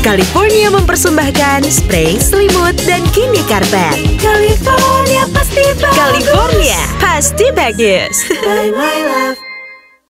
California mempersembahkan spray, selimut, dan kini karpet. California pasti bagus. California pasti bagus. By my love.